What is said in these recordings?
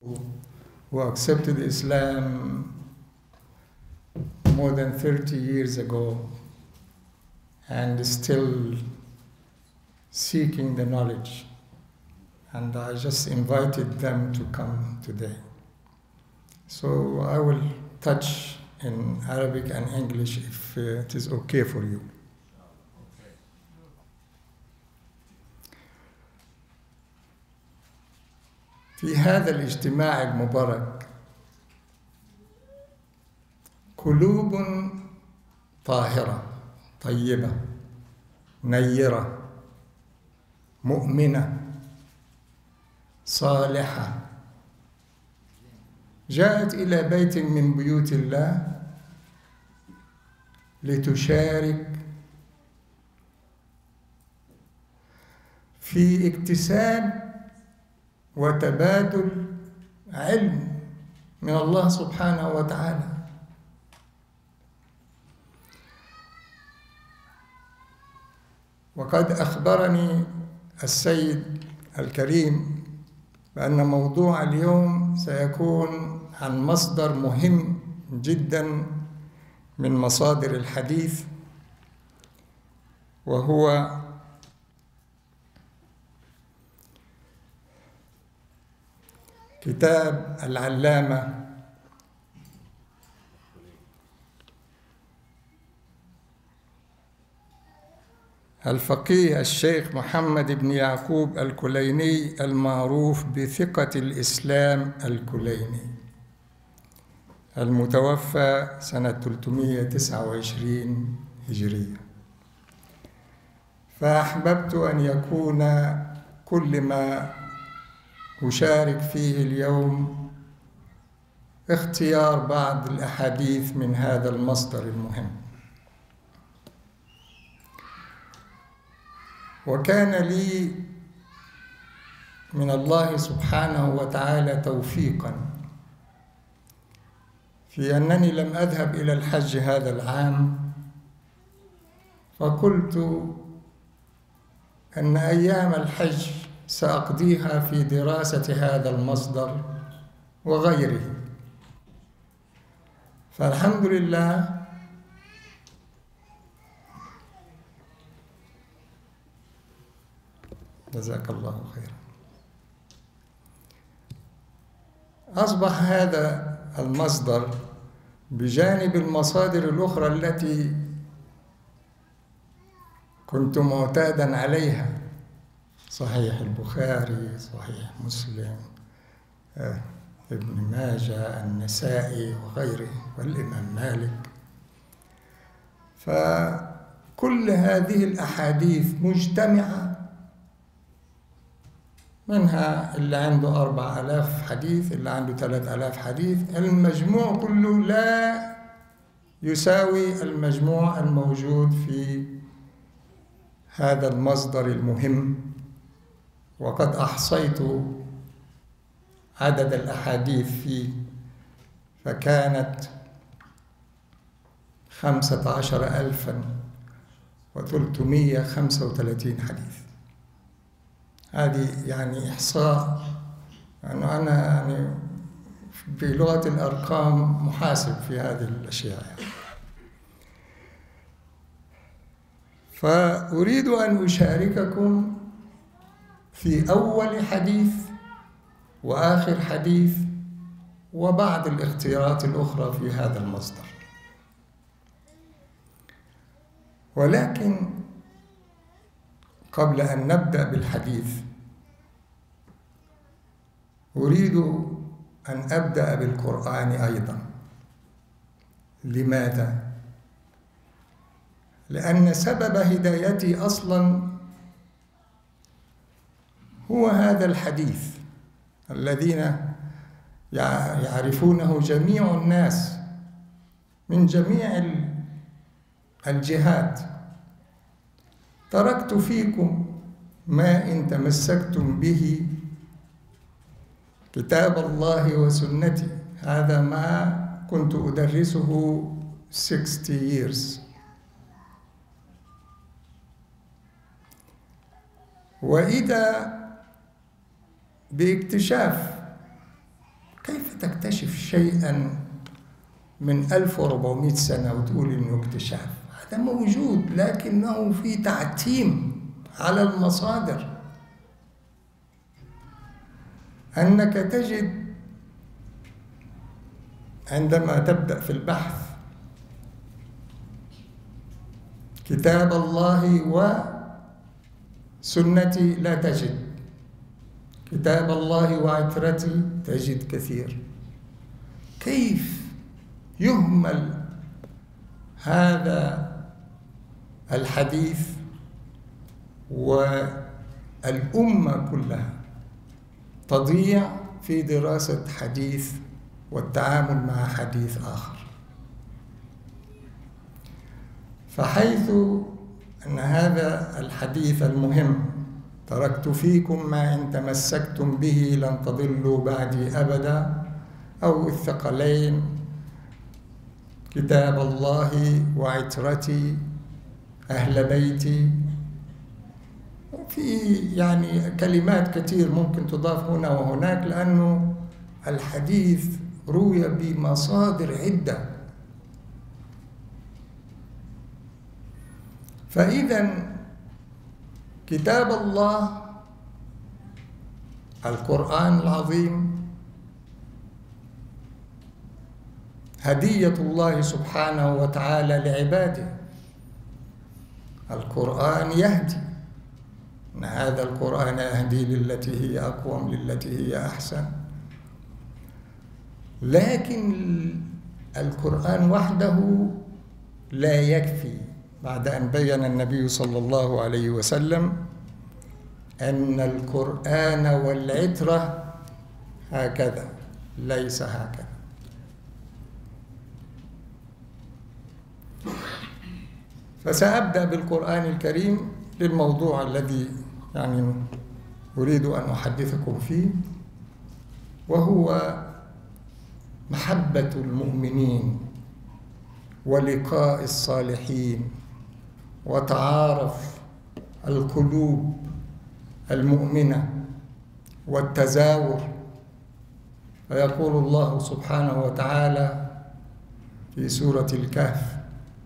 who accepted Islam more than 30 years ago and still seeking the knowledge. And I just invited them to come today. So I will touch in Arabic and English if it is okay for you. في هذا الاجتماع المبارك قلوب طاهرة طيبة نيرة مؤمنة صالحة جاءت إلى بيت من بيوت الله لتشارك في اكتساب وتبادل علم من الله سبحانه وتعالى. وقد أخبرني السيد الكريم بأن موضوع اليوم سيكون عن مصدر مهم جدا من مصادر الحديث، وهو كتاب العلامة الفقيه الشيخ محمد بن يعقوب الكليني المعروف بثقة الإسلام الكليني، المتوفى سنة 329 هجرية. فأحببت أن يكون كل ما أشارك فيه اليوم اختيار بعض الأحاديث من هذا المصدر المهم. وكان لي من الله سبحانه وتعالى توفيقا في أنني لم أذهب إلى الحج هذا العام، فقلت أن أيام الحج سأقضيها في دراسة هذا المصدر وغيره. فالحمد لله جزاك الله خيرا. أصبح هذا المصدر بجانب المصادر الأخرى التي كنت معتادا عليها، صحيح البخاري، صحيح مسلم، ابن ماجه، النسائي وغيره، والإمام مالك. فكل هذه الأحاديث مجتمعة، منها اللي عنده 4000 حديث، اللي عنده 3000 حديث، المجموع كله لا يساوي المجموع الموجود في هذا المصدر المهم. وقد أحصيت عدد الأحاديث فيه فكانت 15335 حديث. هذه يعني إحصاء، يعني أنا يعني بلغة الأرقام محاسب في هذه الأشياء. فأريد أن أشارككم في أول حديث وآخر حديث وبعض الاختيارات الأخرى في هذا المصدر. ولكن قبل أن نبدأ بالحديث أريد أن أبدأ بالقرآن أيضا. لماذا؟ لأن سبب هدايتي أصلا هو هذا الحديث الذين يعرفونه جميع الناس من جميع الجهات. تركت فيكم ما إن تمسكتم به كتاب الله وسنتي. هذا ما كنت أدرسه 60 years. وإذا باكتشاف كيف تكتشف شيئا من 1400 سنة وتقول إنه اكتشاف؟ هذا موجود، لكنه في تعتيم على المصادر. أنك تجد عندما تبدأ في البحث كتاب الله وسنتي لا تجد، كتاب الله وعترتي تجد كثير. كيف يهمل هذا الحديث والأمة كلها تضيع في دراسة حديث والتعامل مع حديث آخر؟ فحيث أن هذا الحديث المهم تركت فيكم ما إن تمسكتم به لن تضلوا بعدي أبدا، أو الثقلين كتاب الله وعترتي أهل بيتي، في يعني كلمات كثير ممكن تضاف هنا وهناك، لأنه الحديث روي بمصادر عدة. فإذا كتاب الله القرآن العظيم هدية الله سبحانه وتعالى لعباده. القرآن يهدي، إن هذا القرآن يهدي للتي هي أقوم للتي هي أحسن. لكن القرآن وحده لا يكفي، بعد أن بين النبي صلى الله عليه وسلم أن القرآن والعترة هكذا ليس هكذا. فسأبدأ بالقرآن الكريم للموضوع الذي يعني أريد أن أحدثكم فيه، وهو محبة المؤمنين ولقاء الصالحين وتعارف القلوب المؤمنة والتزاور. فيقول الله سبحانه وتعالى في سورة الكهف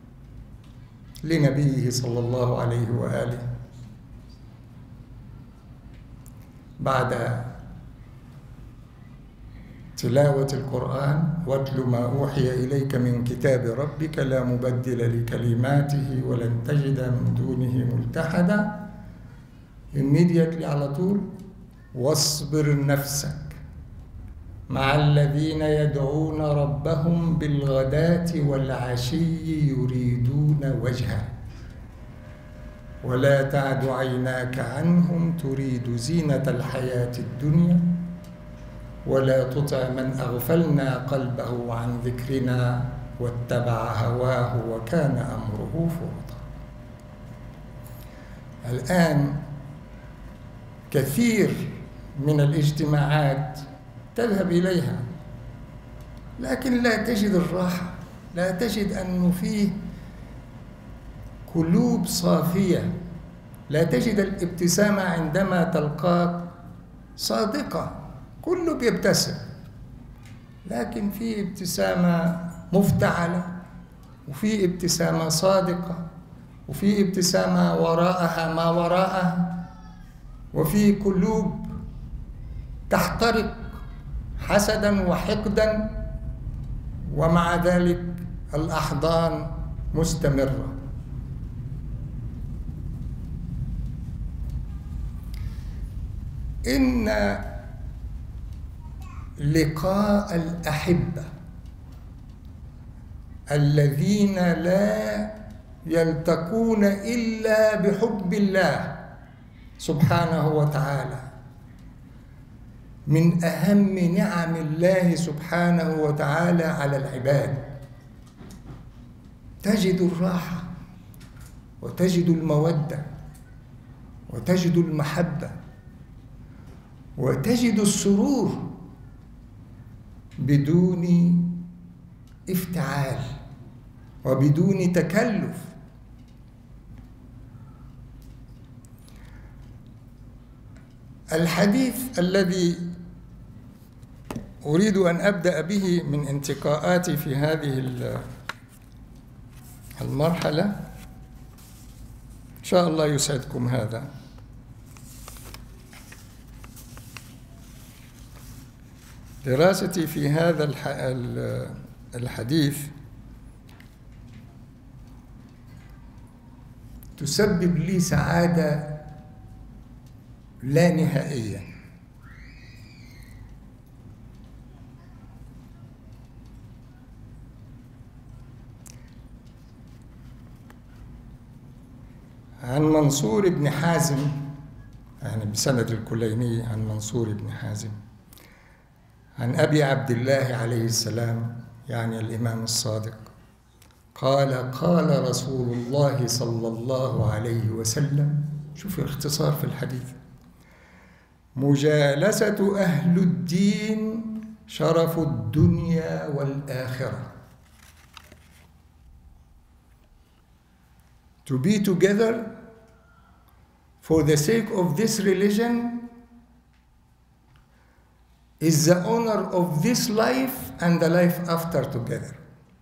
لنبيه صلى الله عليه وآله بعد تلاوة القرآن: واتل ما أوحي إليك من كتاب ربك لا مبدل لكلماته ولن تجد من دونه ملتحدا. immediately على طول: واصبر نفسك مع الذين يدعون ربهم بالغداة والعشي يريدون وجهه ولا تعد عيناك عنهم تريد زينة الحياة الدنيا ولا تطع من أغفلنا قلبه عن ذكرنا واتبع هواه وكان أمره فرطا. الآن كثير من الاجتماعات تذهب إليها لكن لا تجد الراحة، لا تجد أنه فيه قلوب صافية، لا تجد الابتسامة عندما تلقاك صادقة، كله بيبتسم، لكن في ابتسامة مفتعلة وفي ابتسامة صادقة وفي ابتسامة وراءها ما وراءها، وفي قلوب تحترق حسدا وحقدا ومع ذلك الأحضان مستمرة. إن لقاء الأحبة الذين لا يلتقون إلا بحب الله سبحانه وتعالى من أهم نعم الله سبحانه وتعالى على العباد. تجد الراحة وتجد المودة وتجد المحبة وتجد السرور بدون افتعال وبدون تكلف. الحديث الذي أريد أن أبدأ به من انتقاءاتي في هذه المرحلة، إن شاء الله يسعدكم هذا. دراستي في هذا الحديث تسبب لي سعادة لا نهائية. عن منصور بن حازم، يعني بسند الكليني، عن منصور بن حازم عن أبي عبد الله عليه السلام، يعني الإمام الصادق، قال: قال رسول الله صلى الله عليه وسلم، شوف الاختصار في الحديث: مجالسة أهل الدين شرف الدنيا والآخرة. To be together for the sake of this religion is the honor of this life and the life after together.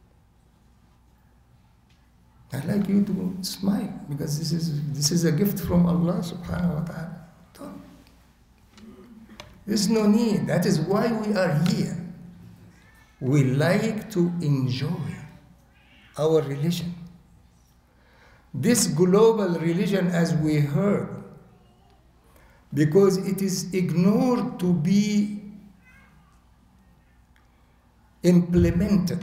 I'd like you to smile, because this is a gift from Allah subhanahu wa ta'ala. There's no need. That is why we are here. We like to enjoy our religion. This global religion, as we heard, because it is ignored to be implemented,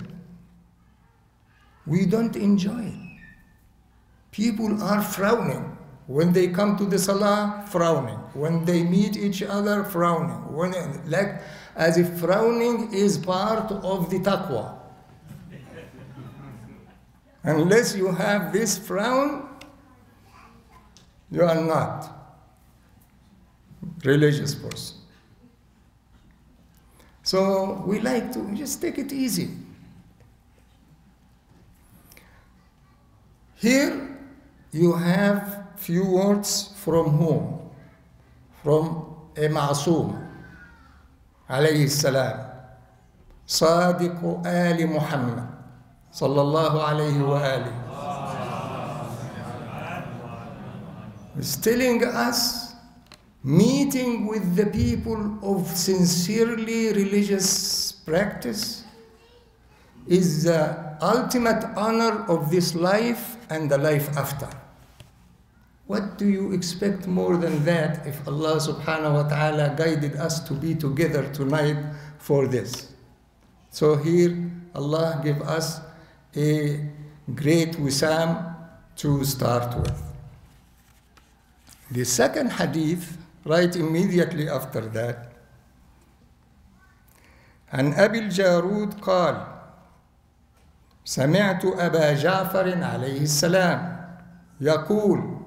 we don't enjoy it. People are frowning. When they come to the salah, frowning. When they meet each other, frowning. Like as if frowning is part of the taqwa. Unless you have this frown, you are not a religious person. So we like to just take it easy. Here you have few words from whom? From a Ma'soom, alayhi salam, Sadiq Ali Muhammad, sallallahu alayhi wa alihi. He's telling us meeting with the people of sincerely religious practice is the ultimate honor of this life and the life after. What do you expect more than that if Allah subhanahu wa ta'ala guided us to be together tonight for this? So here Allah give us a great wisam to start with. The second hadith, right immediately after that, عن أبي الجارود قال: سمعت أبا جعفر عليه السلام يقول: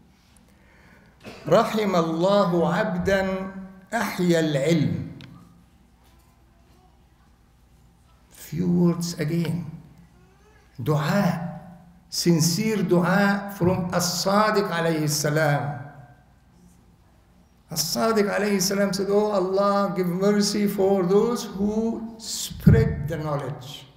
رحم الله عبدا أحيا العلم. Few words again. Dua, sincere dua from As-Sadiq alayhi salam. As-Sadiq alayhi salam said, "Oh Allah, give mercy for those who spread the knowledge."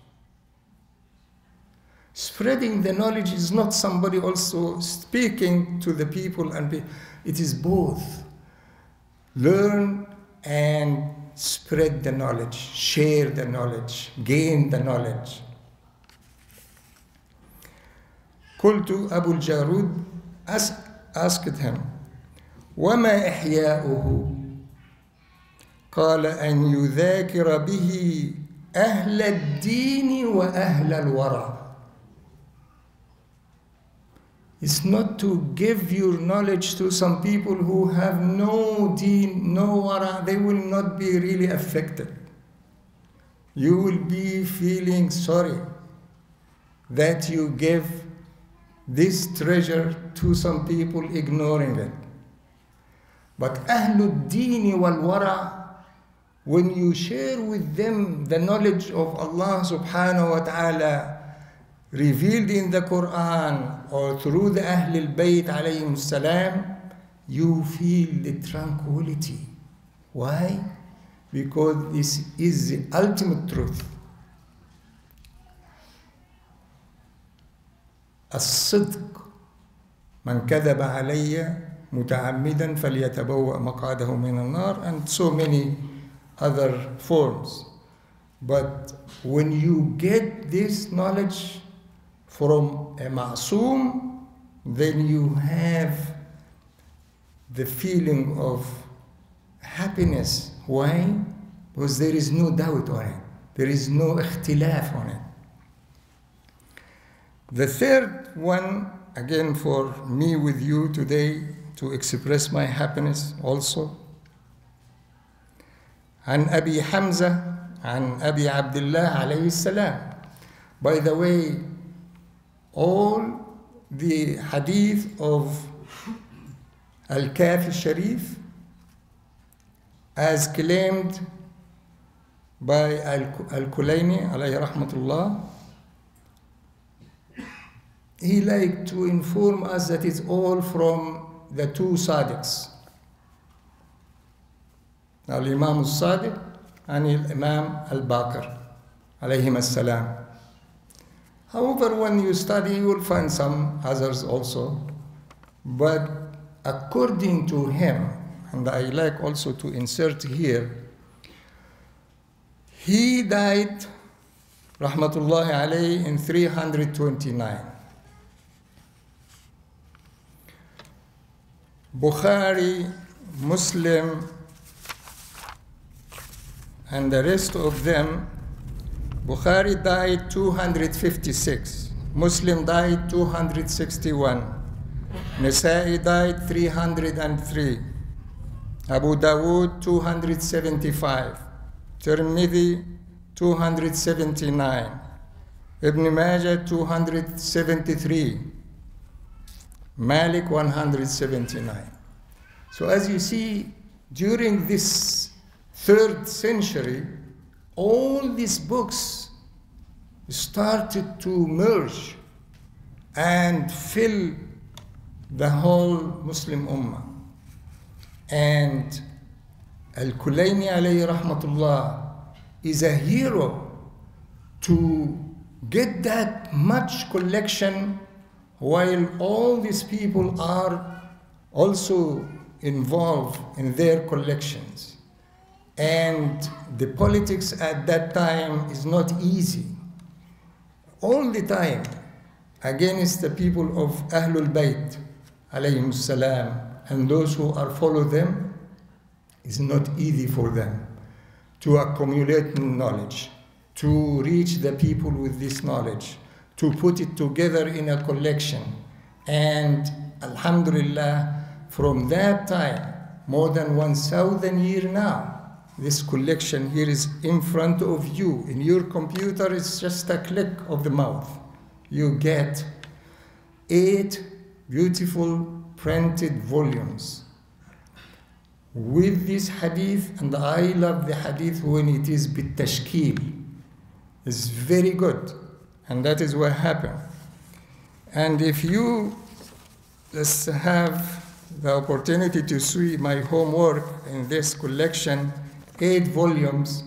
Spreading the knowledge is not somebody also speaking to the people, it is both. Learn and spread the knowledge, share the knowledge, gain the knowledge. قلت أبو الجارود asked him: وما إحياؤه؟ قال: أن يذاكر به أهل الدين وأهل الورع. It's not to give your knowledge to some people who have no deen, no wara. They will not be really affected. You will be feeling sorry that you give this treasure to some people ignoring it. But Ahlul Deen wal Wara, when you share with them the knowledge of Allah subhanahu wa ta'ala revealed in the Quran or through the Ahlul Bayt alayhim salam, you feel the tranquility. Why? because this is the ultimate truth. الصدق من كذب علي متعمدا فليتبوأ مقعده من النار, and so many other forms. But when you get this knowledge from a ma'soom, then you have the feeling of happiness. Why? Because there is no doubt on it. There is no ikhtilaf on it. The third one, again for me with you today, to express my happiness also. عن أبي حمزة عن أبي عبد الله عليه السلام. By the way, all the hadith of Al-Kafi Sharif, as claimed by Al-Duraini alayhi rahmatullah, he liked to inform us that it's all from the two Sadiqs, Al-Imam al-Sadiq and Al-Imam al-Baqir alayhim as-salam. However, when you study, you will find some others also. But according to him, and I like also to insert here, he died, rahmatullahi alayhi, in 329. Bukhari, Muslim, and the rest of them, Bukhari died 256, Muslim died 261, Nasa'i died 303, Abu Dawood 275, Tirmidhi 279, Ibn Majah 273, Malik 179. So as you see, during this 3rd century, all these books started to merge and fill the whole Muslim Ummah. And Al-Duraini alayhi rahmatullah is a hero to get that much collection while all these people are also involved in their collections. And the politics at that time is not easy. All the time, against the people of Ahlul Bayt, alayhim salam, and those who are follow them, is not easy for them to accumulate knowledge, to reach the people with this knowledge, to put it together in a collection. And alhamdulillah, from that time, more than 1,000 years now, this collection here is in front of you. In your computer, it's just a click of the mouth. You get 8 beautiful printed volumes with this hadith, and I love the hadith when it is bit-tashkil. It's very good, and that is what happened. And if you just have the opportunity to see my homework in this collection, 8 volumes,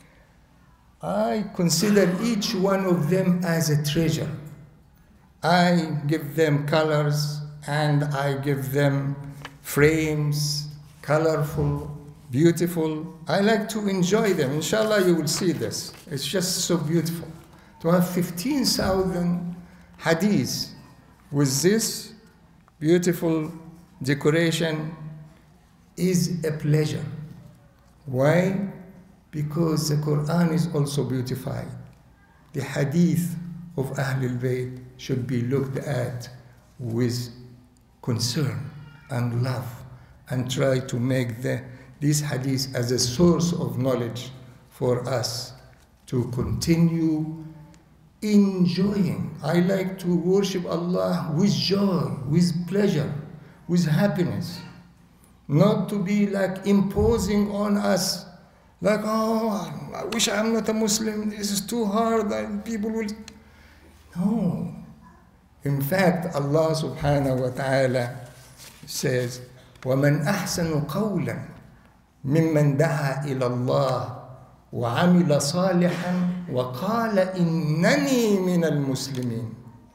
I consider each one of them as a treasure. I give them colors and I give them frames, colorful, beautiful. I like to enjoy them. Inshallah, you will see this. It's just so beautiful. To have 15,000 hadiths with this beautiful decoration is a pleasure. Why? Because the Quran is also beautified. The hadith of Ahlul Bayt should be looked at with concern and love, and try to make these hadiths as a source of knowledge for us to continue enjoying. I like to worship Allah with joy, with pleasure, with happiness. Not to be like imposing on us, like, oh, I wish I'm not a Muslim, this is too hard, and people will. No. In fact, Allah subhanahu wa ta'ala says, وَمَنْ أَحْسَنُ قَوْلًا ممن دعا إلى الله وعمل صالحا وقال إنني من المسلمين.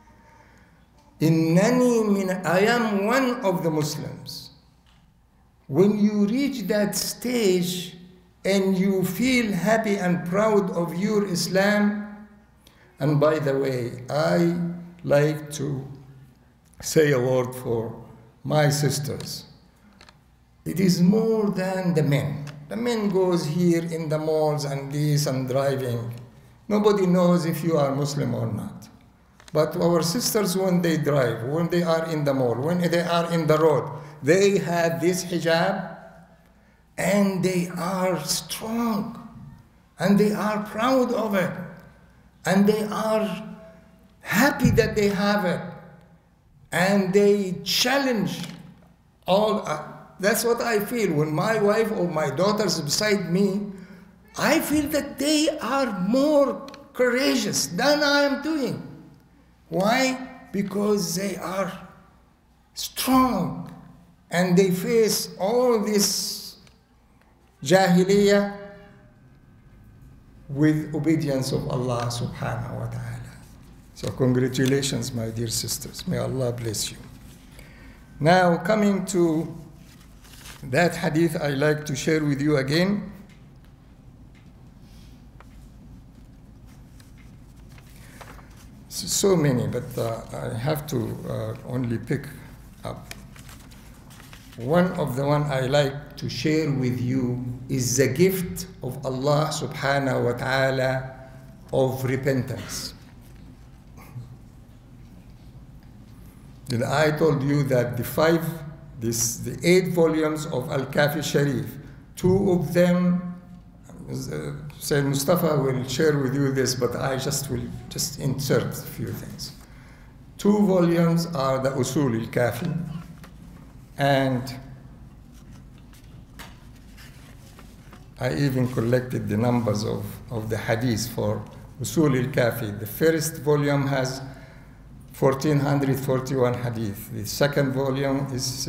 I am one of the Muslims. When you reach that stage and you feel happy and proud of your Islam, and by the way, I like to say a word for my sisters. It is more than the men. The men goes here in the malls and this and driving. Nobody knows if you are Muslim or not. But our sisters, when they drive, when they are in the mall, when they are in the road, they have this hijab and they are strong and they are proud of it and they are happy that they have it and they challenge all. That's what I feel when my wife or my daughters beside me. I feel that they are more courageous than I am doing. Why? Because they are strong and they face all this jahiliyyah with obedience of Allah subhanahu wa ta'ala. So congratulations, my dear sisters. May Allah bless you. Now coming to that hadith, I like to share with you again. So many, but I have to only pick up. One of the one I like to share with you is the gift of Allah subhanahu wa ta'ala of repentance. Then I told you that the 8 volumes of Al-Kafi Sharif, 2 of them, Sayyid Mustafa will share with you this, but I will insert a few things. 2 volumes are the Usul al-Kafi, and I even collected the numbers of the hadith for Usul al-Kafi. The first volume has 1,441 hadith. The second volume is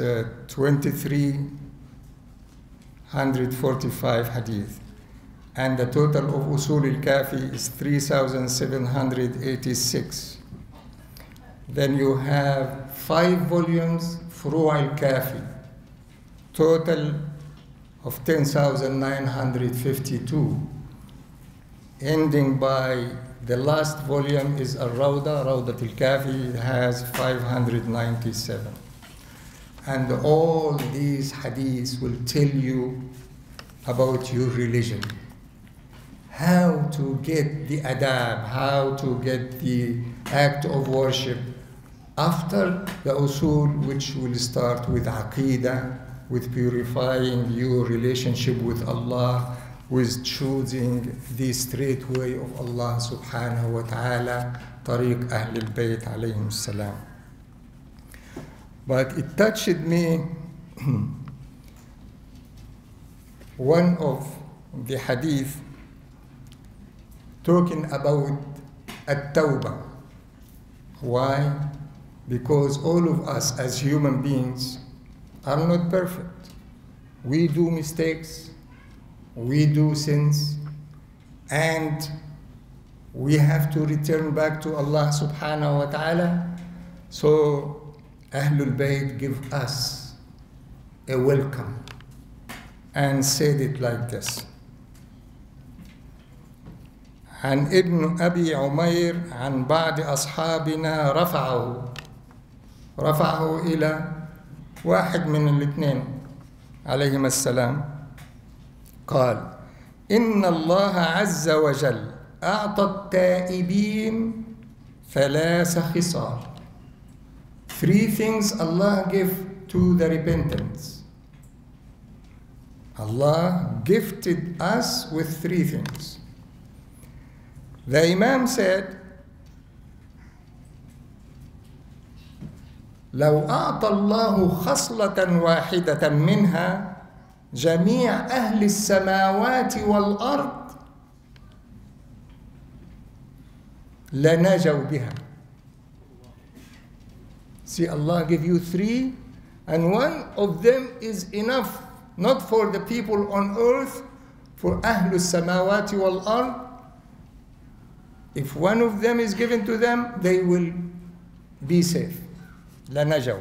2,345 hadith. And the total of Usul al-Kafi is 3,786. Then you have 5 volumes, Furu' al-Kafi, total of 10,952, ending by the last volume is Rawdat al-Kafi. It has 597. And all these hadiths will tell you about your religion, how to get the adab, how to get the act of worship after the usul, which will start with aqidah, with purifying your relationship with Allah, with choosing the straight way of Allah subhanahu wa ta'ala, tariq Ahl al-Bayt alayhim salam. But it touched me, one of the hadith talking about at-tawbah. Why? Because all of us as human beings are not perfect. We do mistakes, we do sins, and we have to return back to Allah subhanahu wa ta'ala. So Ahlul Bayt give us a welcome and said it like this. عن ابن أبي عمير عن بعض أصحابنا رفعه إلى واحد من الاثنين عليهما السلام قال إن الله عز وجل أعطى التائبين 3 خصال. 3 things Allah give to the repentance. Allah gifted us with 3 things. The Imam said, لو أعطى الله خصلة واحدة منها جميع أهل السماوات والأرض لنجوا بها. See, Allah give you 3, and one of them is enough not for the people on earth, for Ahlus Samawati wal Ard. If one of them is given to them, they will be safe. La najaw.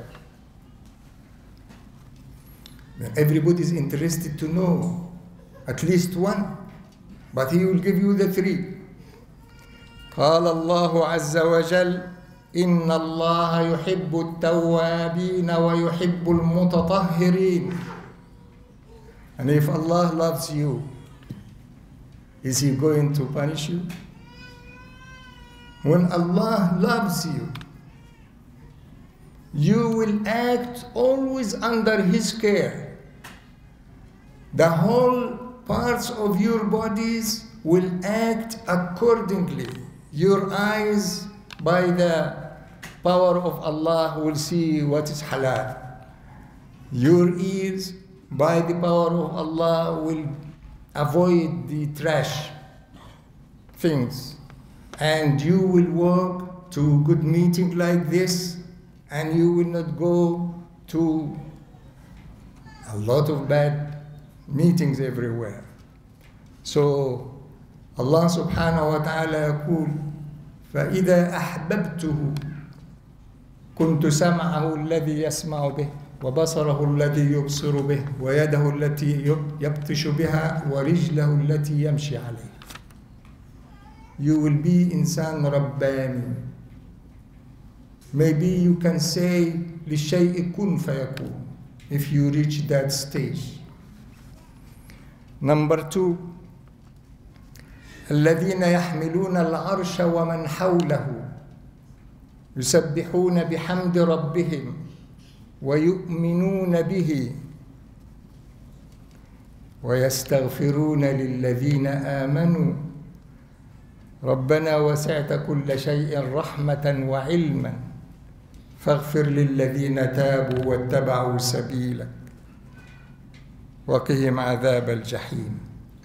Everybody is interested to know at least one, but he will give you the three. قال الله عز وجل إن الله يحب التوابين ويحب المتطهرين. And if Allah loves you, is He going to punish you? When Allah loves you, you will act always under His care. The whole parts of your bodies will act accordingly. Your eyes, by the power of Allah, will see what is halal. Your ears, by the power of Allah, will avoid the trash things. And you will walk to a good meeting like this, and you will not go to a lot of bad meetings everywhere. So Allah subhanahu wa ta'ala يقول فإذا أحببته كنت سمعه الذي يسمع به وبصره الذي يبصر به ويده التي يبطش بها ورجله التي يمشي عليه. You will be insan rabbani. Maybe you can say للشيء كن فيكون if you reach that stage. Number 2, الذين يحملون العرش ومن حوله يسبحون بحمد ربهم ويؤمنون به ويستغفرون للذين آمنوا ربنا وسعت كل شيء رحمة وعلما فاغفر للذين تابوا واتبعوا سبيلك وقهم عذاب الجحيم.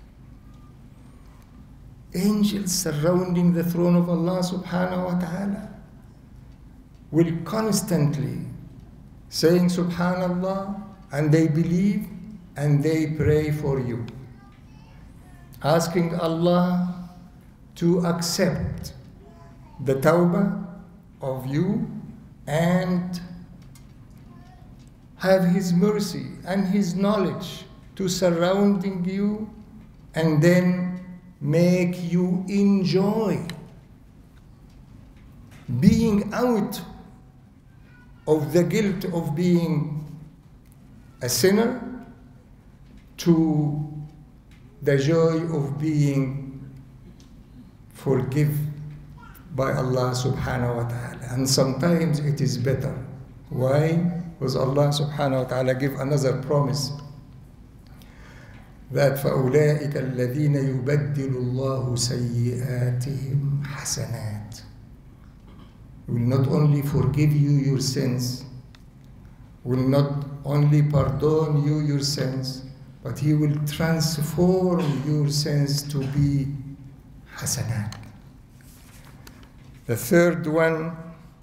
Angels surrounding the throne of Allah subhanahu wa ta'ala will constantly saying subhanallah, and they believe and they pray for you, asking Allah to accept the tawbah of you and have His mercy and His knowledge to surrounding you, and then make you enjoy being out of the guilt of being a sinner to the joy of being forgiven by Allah subhanahu wa ta'ala. And sometimes it is better. Why? Because Allah subhanahu wa ta'ala give another promise that فَأُولَٰئِكَ الَّذِينَ يُبَدِّلُ اللَّهُ سَيِّئَاتِهِمْ حَسَنَاتٍ. Will not only forgive you your sins, will not only pardon you your sins, but He will transform your sins to be hasanat. The third one,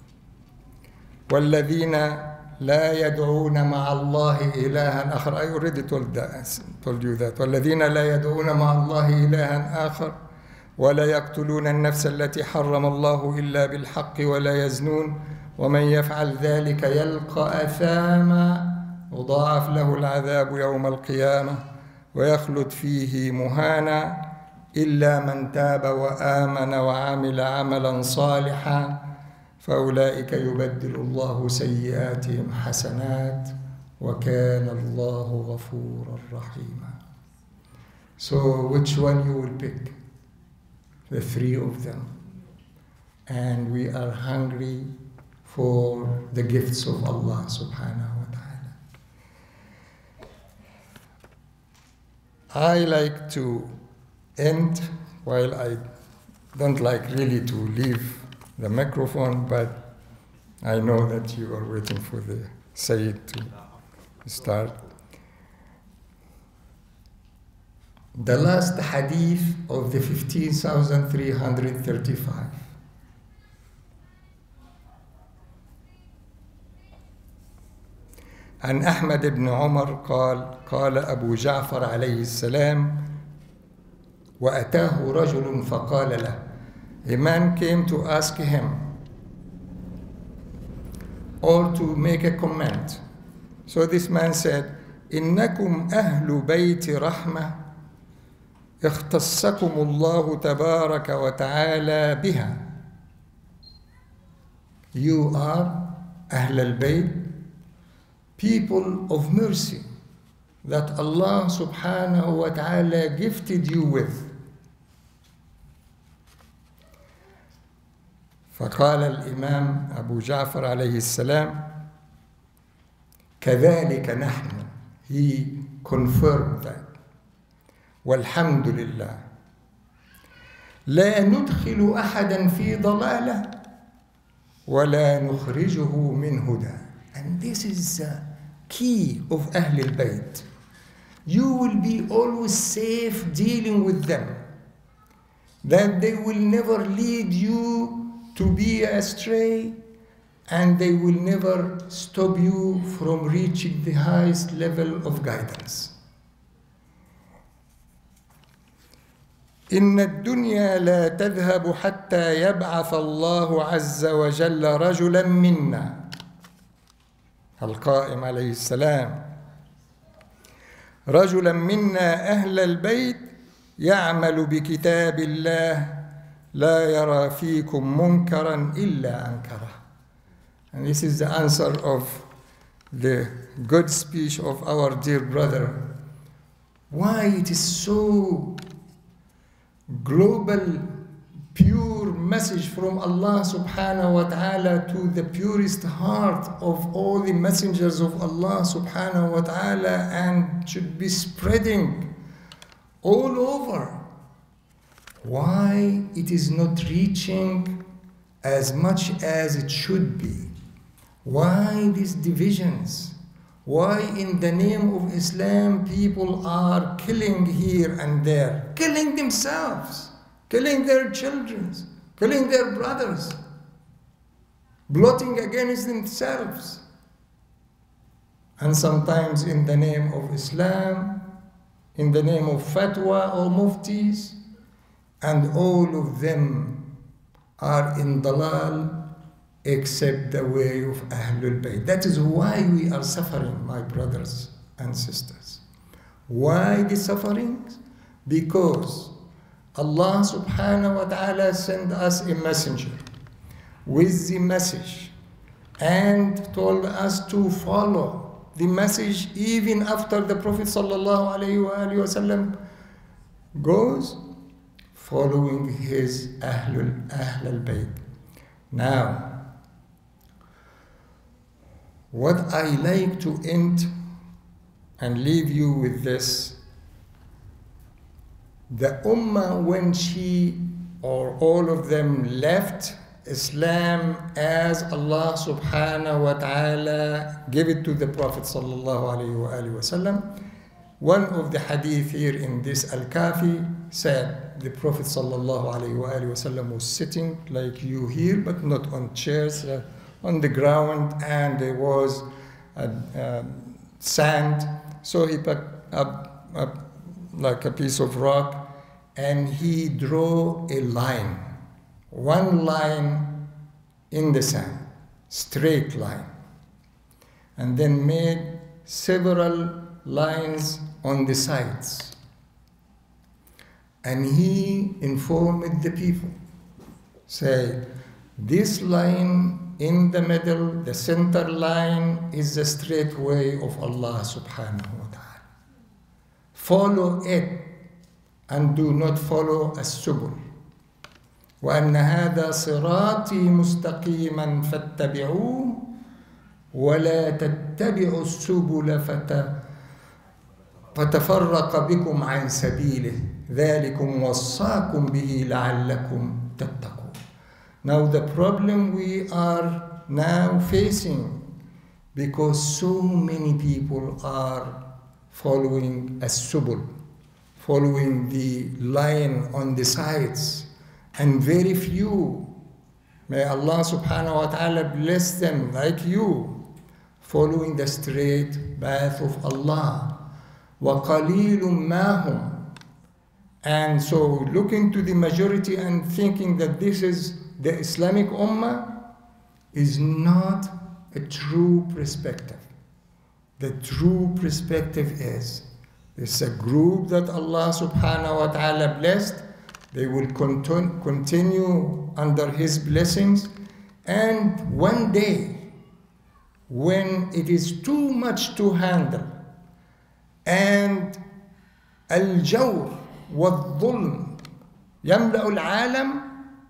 وَالَّذِينَ لا يدعون مع الله إلها آخر. I already told you that. والذين لا يدعون مع الله إلها آخر ولا يقتلون النفس التي حرم الله إلا بالحق ولا يزنون ومن يفعل ذلك يلقى أثاما يضاعف له العذاب يوم القيامة ويخلد فيه مهانا إلا من تاب وآمن وعمل عملا صالحا فأولئك يبدل الله سيئاتهم حسنات وكان الله غفورا رحيما. So which one you will pick? The three of them. And we are hungry for the gifts of Allah subhanahu wa ta'ala. I like to end, while I don't like really to leave the microphone, but I know that you are waiting for the Sayyid to start. The last hadith of the 15,335. عن أحمد بن عمر قال أبو جعفر عليه السلام وأتاه رجل فقال له, a man came to ask him or to make a comment. So this man said, إنكم أهل بيت رحمة اختصكم الله تبارك وتعالى بها. You are أهل البيت, people of mercy that Allah subhanahu wa ta'ala gifted you with. فقال الإمام أبو جعفر عليه السلام كذلك نحن. He confirmed that. والحمد لله لا ندخل أحدا في ضلالة ولا نخرجه من هدى. And this is the key of أهل البيت. You will be always safe dealing with them, that they will never lead you to be astray, and they will never stop you from reaching the highest level of guidance. إن الدنيا لا تذهب حتى يبعث الله عز وجل رجلا منا. القائم عليه السلام رجلا منا أهل البيت يعمل بكتاب الله لا يرى فيكم منكرا إلا أنكره. And this is the answer of the good speech of our dear brother. Why it is so global, pure message from Allah subhanahu wa ta'ala to the purest heart of all the messengers of Allah subhanahu wa ta'ala, and should be spreading all over. Why it is not reaching as much as it should be? Why these divisions? Why in the name of Islam people are killing here and there, killing themselves, killing their children, killing their brothers, plotting against themselves? And sometimes in the name of Islam, in the name of fatwa or muftis, and all of them are in dalal except the way of Ahlul Bayt. That is why we are suffering, my brothers and sisters. Why the sufferings? Because Allah subhanahu wa ta'ala sent us a messenger with the message and told us to follow the message even after the Prophet sallallahu alayhi wa sallam goes, following his Ahlul Bayt. Now, what I like to end and leave you with this, the Ummah, when she or all of them left Islam as Allah subhanahu wa ta'ala gave it to the Prophet sallallahu alayhi wa sallam, one of the hadith here in this Al-Kafi said the Prophet sallallahu alayhi wa sallam was sitting like you here, but not on chairs, on the ground, and there was sand. So he picked up like a piece of rock and he drew a line, one line in the sand, straight line, and then made several lines on the sides. And he informed the people, say, this line in the middle, the center line, is the straight way of Allah subhanahu wa ta'ala. Follow it and do not follow as-subul. وَأَنَّ هَذَا صِرَاطِي مُسْتَقِيمًا فَاتَّبِعُوهُ وَلَا تَتَّبِعُوا السُّبُلَ فَتَفَرَّقَ بِكُمْ عَنْ سَبِيلِهِ ذَلِكُمْ وَصَّاكُمْ بِهِ لَعَلَّكُمْ تَتَّقُونَ. Now the problem we are now facing, because so many people are following as-subul, following the line on the sides, and very few, may Allah subhanahu wa ta'ala bless them like you, following the straight path of Allah. وَقَلِيلٌ مَا هُمْ. And so looking to the majority and thinking that this is the Islamic Ummah is not a true perspective. The true perspective is it's a group that Allah subhanahu wa ta'ala blessed. They will continue under His blessings. And one day, when it is too much to handle, and al-jawr wal-dhulm yamla'u al-alam,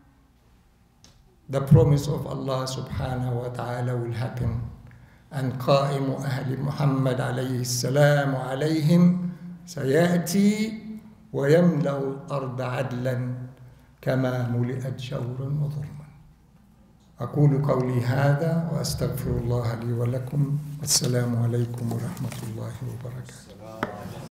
the promise of Allah subhanahu wa ta'ala will happen. And قائم أهل محمد عليه السلام عليهم سيأتي ويملأ الأرض عدلا كما ملئت جورا وظلما. أقول قولي هذا وأستغفر الله لي ولكم. والسلام عليكم ورحمة الله وبركاته.